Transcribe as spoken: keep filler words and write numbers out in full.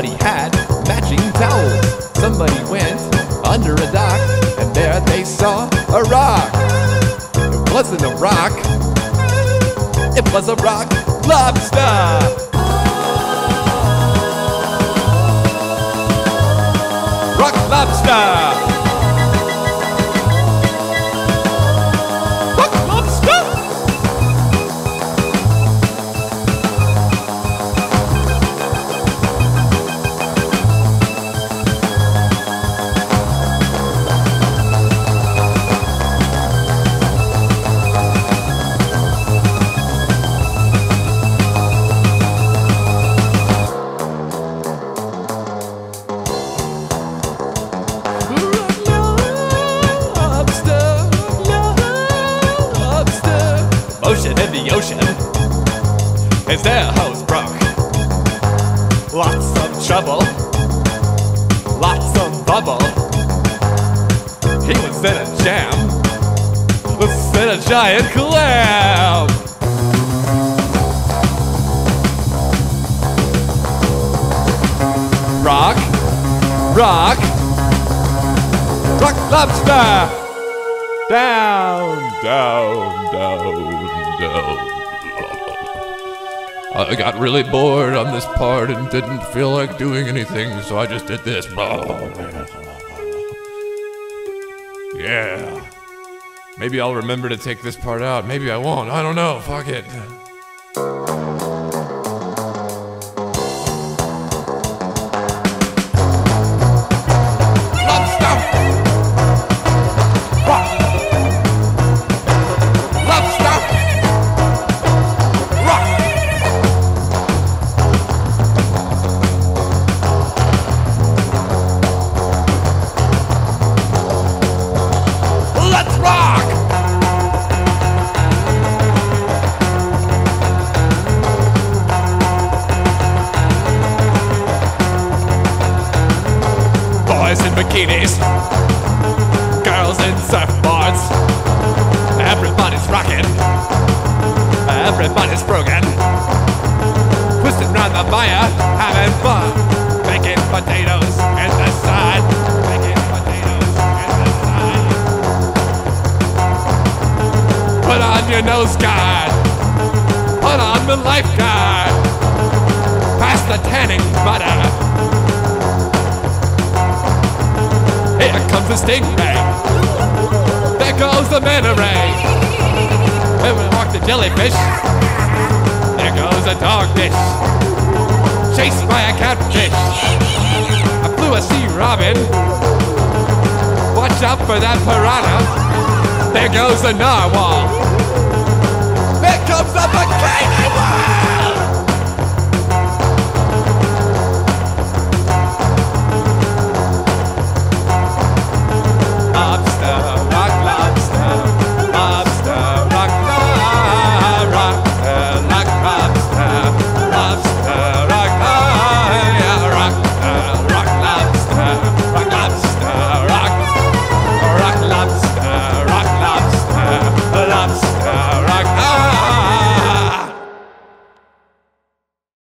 Everybody had matching towels. Somebody went under a dock, and there they saw a rock. It wasn't a rock, it was a rock lobster. Rock lobster. Rock lobster. Ocean in the ocean, his air hose broke. Lots of trouble, lots of bubble. He was in a jam, was in a giant clam. Rock, rock, rock lobster. Down, down, down, down. I got really bored on this part and didn't feel like doing anything, so I just did this. Yeah. Maybe I'll remember to take this part out. Maybe I won't. I don't know. Fuck it. Boys in bikinis, girls in surfboards. Everybody's rocking, everybody's broken. Twisting round the fire, having fun. Making potatoes in the sun. Making potatoes in the sun. Put on your nose guard. Put on the lifeguard. Pass the tanning butter. Here comes the stingray. There goes the manta ray. When we walk the jellyfish, there goes a dogfish. Chased by a catfish. I flew a sea robin. Watch out for that piranha. There goes the narwhal. There comes the bikini whale.